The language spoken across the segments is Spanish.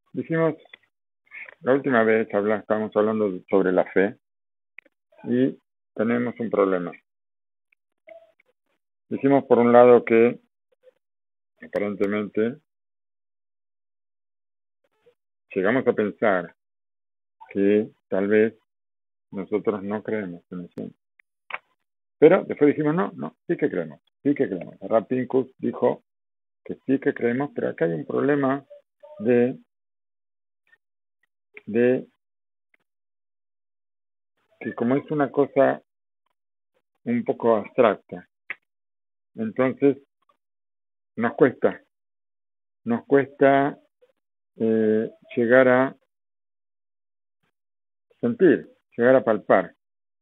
Dijimos, la última vez estábamos hablando sobre la fe y tenemos un problema. Dijimos por un lado que aparentemente llegamos a pensar que tal vez nosotros no creemos en eso. Pero después dijimos, no, sí que creemos. Rav Pinkus dijo que sí que creemos, pero acá hay un problema de que como es una cosa un poco abstracta, entonces nos cuesta llegar a sentir, llegar a palpar.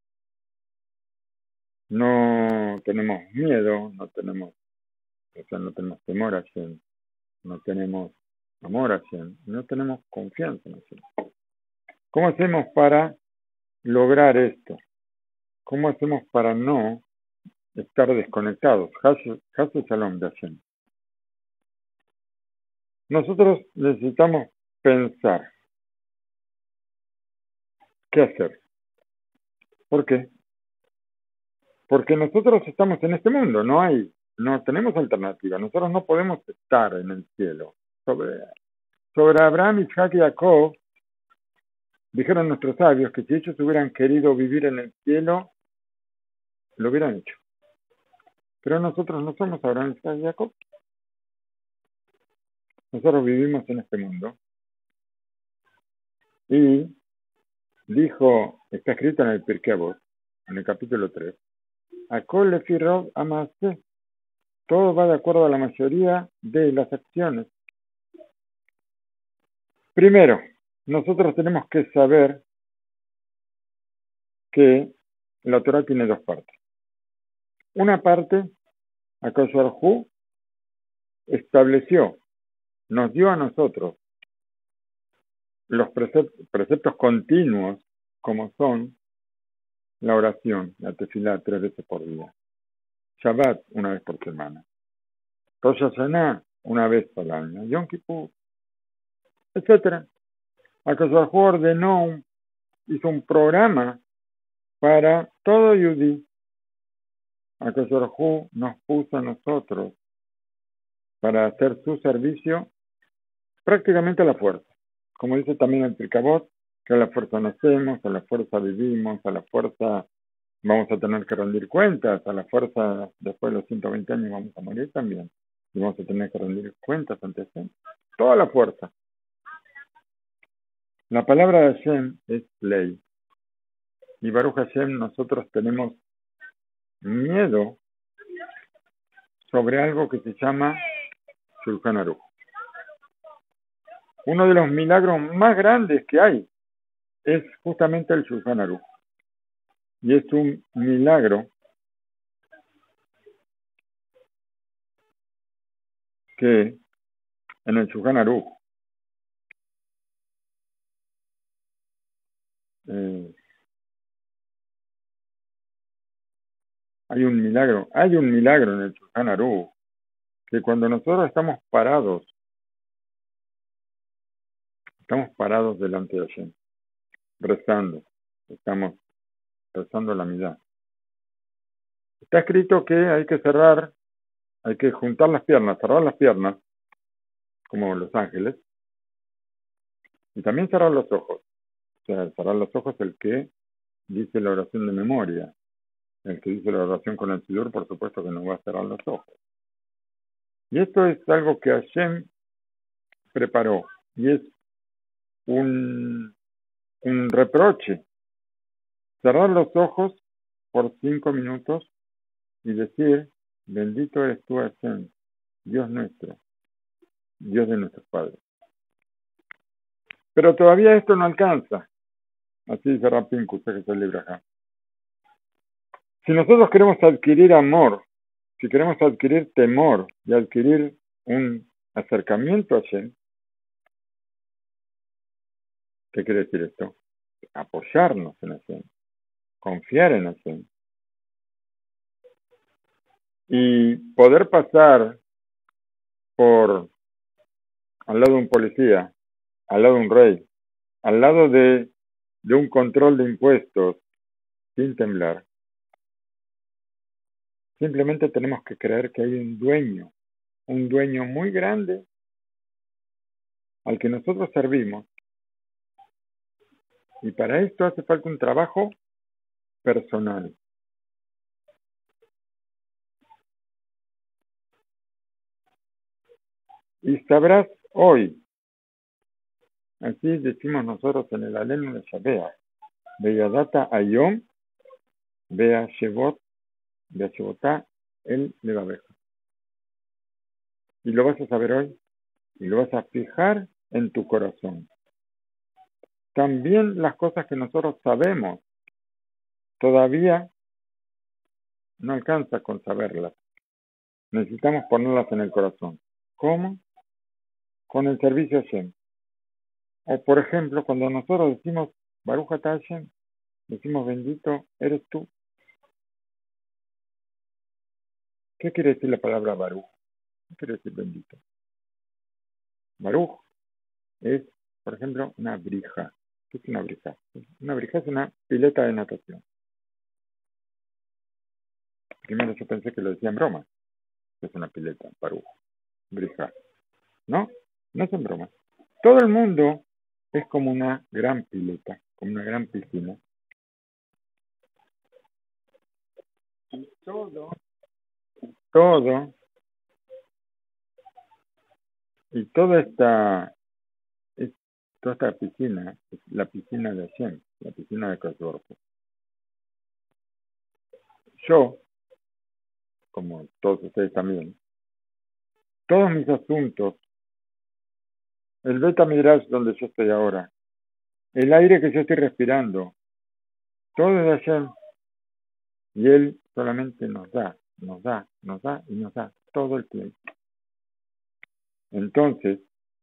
No tenemos miedo, no tenemos temor a Hashem, no tenemos amor a Hashem, no tenemos confianza en Hashem. ¿Cómo hacemos para lograr esto? ¿Cómo hacemos para no estar desconectados? Hasu Shalom de Hashem. Nosotros necesitamos pensar qué hacer. ¿Por qué? Porque nosotros estamos en este mundo, no tenemos alternativa. Nosotros no podemos estar en el cielo. Sobre Abraham, Isaac y Jacob, dijeron nuestros sabios que si ellos hubieran querido vivir en el cielo, lo hubieran hecho. Pero nosotros no somos Abraham, Isaac y Jacob. Nosotros vivimos en este mundo. Y está escrito en el Pirkei Avot, en el capítulo 3, Akol lefi rov ha'maaseh. Todo va de acuerdo a la mayoría de las acciones. Primero, nosotros tenemos que saber que la Torah tiene dos partes. Una parte, Akadosh Baruj Hu estableció, nos dio a nosotros los preceptos continuos, como son la oración, la tefilá 3 veces por día, Shabbat una vez por semana, Rosh Hashanah una vez al año, Yom Kippur, etc. Akadosh Baruj Hu ordenó, hizo un programa para todo Yudí. Akadosh Baruj Hu nos puso a nosotros para hacer su servicio prácticamente a la fuerza. Como dice también el Pirkei Avot, que a la fuerza nacemos, a la fuerza vivimos, a la fuerza vamos a tener que rendir cuentas, a la fuerza después de los 120 años vamos a morir también. Y vamos a tener que rendir cuentas ante Hashem. Toda la fuerza. La palabra de Hashem es ley. Y Baruch Hashem, nosotros tenemos miedo sobre algo que se llama Shulchan Aruch. Uno de los milagros más grandes que hay es justamente el Shulchan Aruch. Y es un milagro que en el Shulchan Aruch hay un milagro en el Shulchan Aruch, que cuando nosotros estamos parados delante de Hashem, rezando, estamos rezando la Midá. Está escrito que hay que juntar las piernas, cerrar las piernas, como los ángeles, y también cerrar los ojos. O sea, cerrar los ojos el que dice la oración de memoria. El que dice la oración con el sidur, por supuesto que no va a cerrar los ojos. Y esto es algo que Hashem preparó, y es un reproche. Cerrar los ojos por 5 minutos y decir, bendito eres tú, Hashem, Dios nuestro, Dios de nuestros padres. Pero todavía esto no alcanza. Así dice Rav Pinkus, que se libra acá. Si nosotros queremos adquirir amor, si queremos adquirir temor y adquirir un acercamiento a Hashem, ¿qué quiere decir esto? Apoyarnos en Hashem, confiar en Hashem. Y poder pasar al lado de un policía al lado de un rey, al lado de un control de impuestos, sin temblar. Simplemente tenemos que creer que hay un dueño muy grande al que nosotros servimos. Y para esto hace falta un trabajo personal. Y sabrás hoy, así decimos nosotros en el Alenu de Shabbat, Beyadata Ayom, Bea Shevotá, el Levabeja. Y lo vas a saber hoy, y lo vas a fijar en tu corazón. También las cosas que nosotros sabemos, todavía no alcanza con saberlas. Necesitamos ponerlas en el corazón. ¿Cómo? Con el servicio a Hashem. O por ejemplo, cuando nosotros decimos Baruch atah Hashem, decimos bendito eres tú. ¿Qué quiere decir la palabra Baruch? ¿Qué quiere decir bendito? Baruch es, por ejemplo, una brija. ¿Qué es una brija? Una brija es una pileta de natación. Primero yo pensé que lo decía en broma. Es una pileta, Baruch, brija. No, no es en broma. Todo el mundo es como una gran pileta, como una gran piscina. Y todo, y toda esta piscina es la piscina de Hashem, la piscina de Kosovo. Yo, como todos ustedes también, todos mis asuntos, el Beta Midrash donde yo estoy ahora, el aire que yo estoy respirando, todo es de Hashem. Y Él solamente nos da todo el tiempo. Entonces,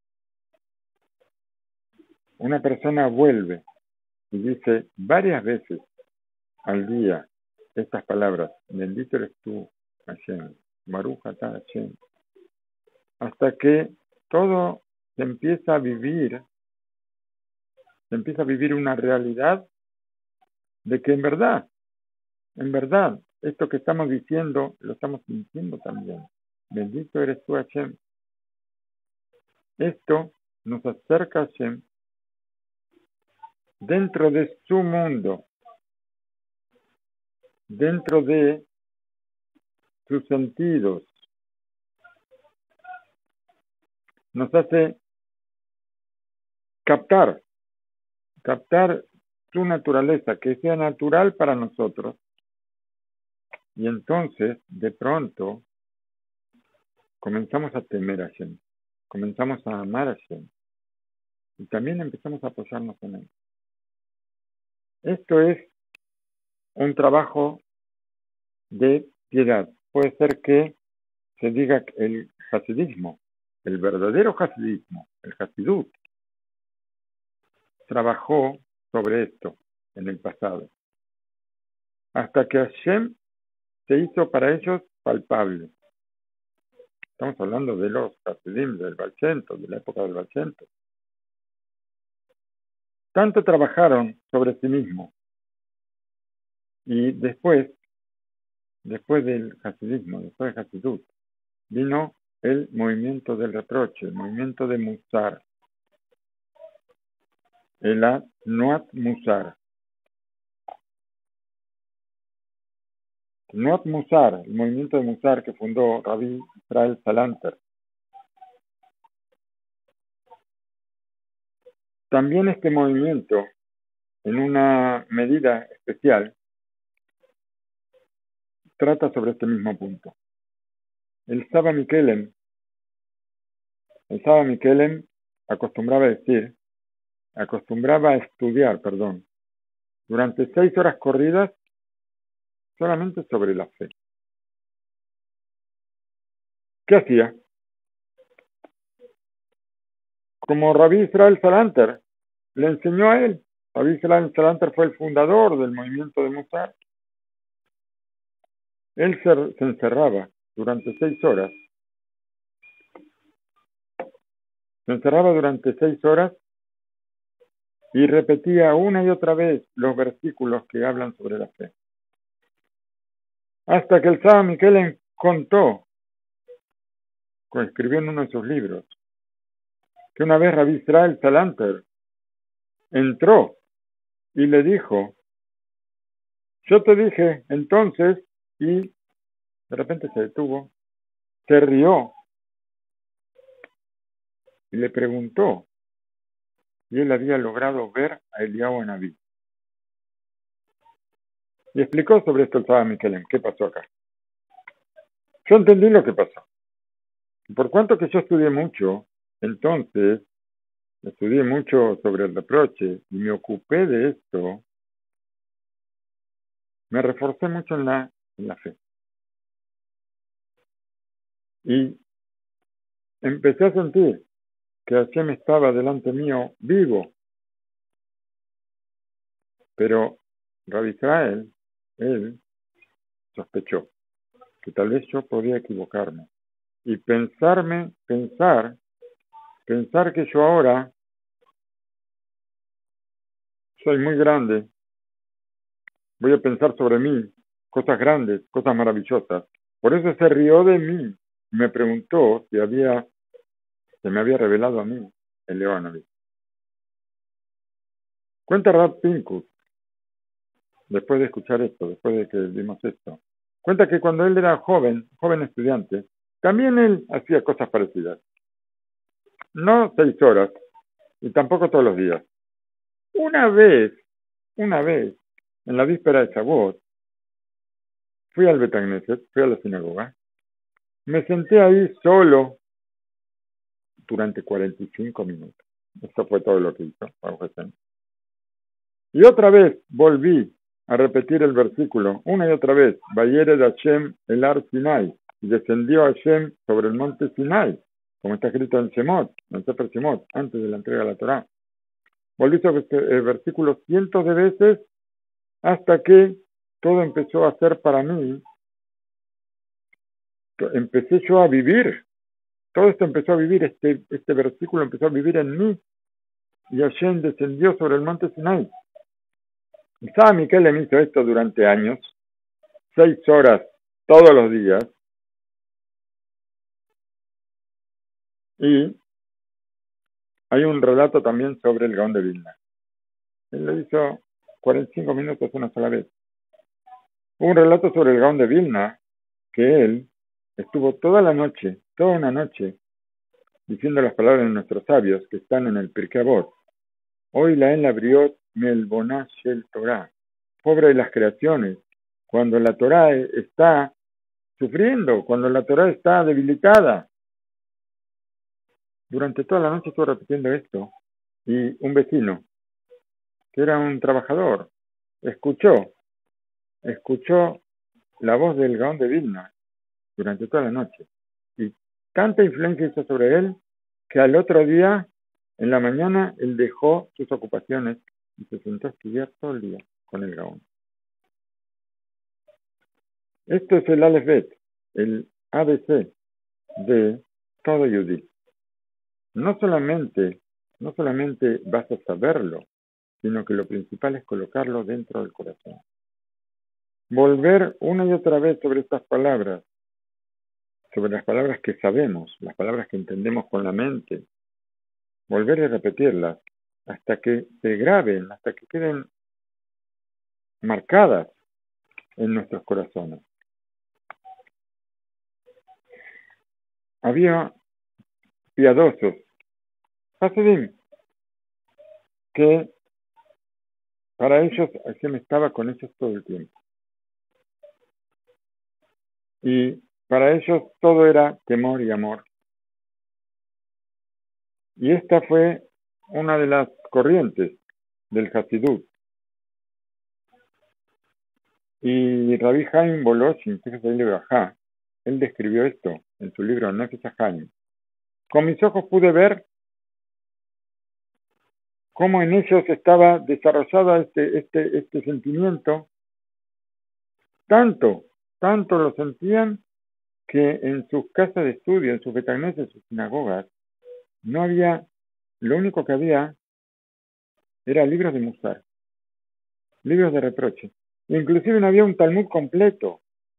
una persona vuelve y dice varias veces al día estas palabras: bendito eres tú, Hashem, Baruch atah Hashem, hasta que todo se empieza a vivir una realidad de que en verdad, esto que estamos diciendo lo estamos sintiendo también. Bendito eres tú, Hashem. Esto nos acerca a Hashem dentro de su mundo, dentro de sus sentidos. Nos hace captar su naturaleza, que sea natural para nosotros. Y entonces, de pronto, comenzamos a temer a Hashem, comenzamos a amar a Hashem, y también empezamos a apoyarnos en Él. Esto es un trabajo de piedad. Puede ser que se diga el hasidismo, el verdadero hasidismo, el hasidut, trabajó sobre esto en el pasado, hasta que Hashem se hizo para ellos palpable. Estamos hablando de los hasidim del Baal Shem Tov, de la época del Baal Shem Tov. Tanto trabajaron sobre sí mismos, y después del hasidismo, después del hasidut, vino el movimiento del reproche, el movimiento de Musar, el Nuat Musar. Nuat Musar, el movimiento de Musar que fundó Rabbi Israel Salanter. También este movimiento, en una medida especial, trata sobre este mismo punto. El Saba Mikelem acostumbraba a estudiar, durante 6 horas corridas solamente sobre la fe. ¿Qué hacía? Como Rabbi Israel Salanter le enseñó a él. Rabbi Israel Salanter fue el fundador del movimiento de Musar. Él se encerraba durante 6 horas. Se encerraba durante 6 horas y repetía una y otra vez los versículos que hablan sobre la fe. Hasta que el Saba Miquelem contó, escribió en uno de sus libros, que una vez Rabbi Israel Salanter entró y le dijo, yo te dije entonces, y de repente se detuvo, se rió y le preguntó, y él había logrado ver a Eliyahu Anabí. Y explicó sobre esto el Saba Miquelem, qué pasó acá. Yo entendí lo que pasó. Por cuanto que yo estudié mucho, entonces estudié mucho sobre el reproche y me ocupé de esto, me reforcé mucho en la fe. Y empecé a sentir que Hashem estaba delante mío vivo. Pero Rabbi Israel, él sospechó que tal vez yo podía equivocarme. Y pensar que yo ahora soy muy grande, voy a pensar sobre mí cosas grandes, cosas maravillosas. Por eso se rió de mí. Me preguntó si se me había revelado a mí el León. Cuenta Rab Pinkus, después de escuchar esto, después de que vimos esto, cuenta que cuando él era joven estudiante, también él hacía cosas parecidas. No 6 horas, y tampoco todos los días. Una vez, en la víspera de Shavuot, fui al Bet Knesset, fui a la sinagoga, me senté ahí solo durante 45 minutos. Esto fue todo lo que hizo. Y otra vez volví a repetir el versículo, una y otra vez, Vayered Hashem el Ar Sinai, y descendió Hashem sobre el monte Sinai, como está escrito en Shemot, en Sefer Shemot, antes de la entrega de la Torá. Volví sobre el versículo cientos de veces hasta que todo empezó a ser para mí, empecé yo a vivir, todo esto empezó a vivir, este versículo empezó a vivir en mí, y Hashem descendió sobre el monte Sinai. Y Saba Miquelem hizo esto durante años, 6 horas todos los días, y hay un relato también sobre el Gaón de Vilna. Él lo hizo 45 minutos una sola vez. Hubo un relato sobre el Gaón de Vilna, que él estuvo toda una noche, diciendo las palabras de nuestros sabios que están en el Pirkei Avot. Hoy la en la briot melboná shel Torah. Pobre de las creaciones, cuando la Torah está sufriendo, cuando la Torah está debilitada. Durante toda la noche estuvo repitiendo esto, y un vecino, que era un trabajador, escuchó la voz del Gaón de Vilna durante toda la noche. Y tanta influencia hizo sobre él que al otro día, en la mañana, él dejó sus ocupaciones y se sentó a estudiar todo el día con el Gaón. Esto es el Aleph Bet, el ABC de todo Yudí. No solamente vas a saberlo, sino que lo principal es colocarlo dentro del corazón. Volver una y otra vez sobre estas palabras, sobre las palabras que sabemos, las palabras que entendemos con la mente, volver a repetirlas hasta que se graben, hasta que queden marcadas en nuestros corazones. Había piadosos, Hasidim, que para ellos Hashem estaba con ellos todo el tiempo. Y para ellos todo era temor y amor. Y esta fue una de las corrientes del Hasidut. Y Rabbi Haim Voloshin, él describió esto en su libro Nefesh HaChaim. Con mis ojos pude ver cómo en ellos estaba desarrollado este sentimiento. Tanto lo sentían que en sus casas de estudio, en sus Bet Knesset, en sus sinagogas, no había, lo único que había Era libros de Musar, libros de reproche. Inclusive no había un Talmud completo.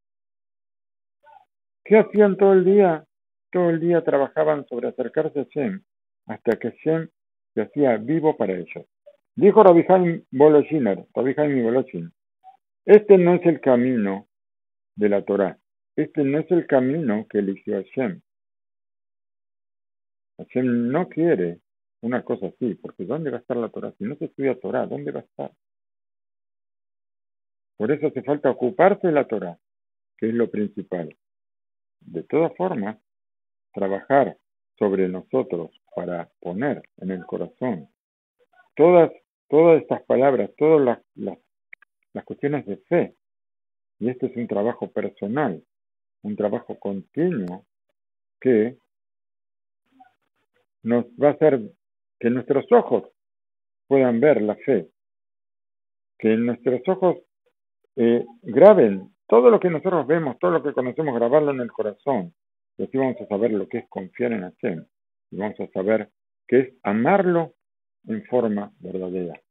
¿Qué hacían todo el día? Todo el día trabajaban sobre acercarse a Hashem, hasta que Hashem se hacía vivo para ellos. Dijo Rabbi Chaim Voloshin, este no es el camino de la Torá, este no es el camino que eligió Hashem. Hashem no quiere una cosa así, porque ¿dónde va a estar la Torá? Si no se estudia Torá, ¿dónde va a estar? Por eso hace falta ocuparse de la Torá, que es lo principal. De todas formas, trabajar sobre nosotros para poner en el corazón todas estas palabras, todas las cuestiones de fe, y este es un trabajo personal, un trabajo continuo que nos va a hacer que nuestros ojos puedan ver la fe, que nuestros ojos graben todo lo que nosotros vemos, todo lo que conocemos, grabarlo en el corazón, y así vamos a saber lo que es confiar en Hashem, y vamos a saber qué es amarlo en forma verdadera.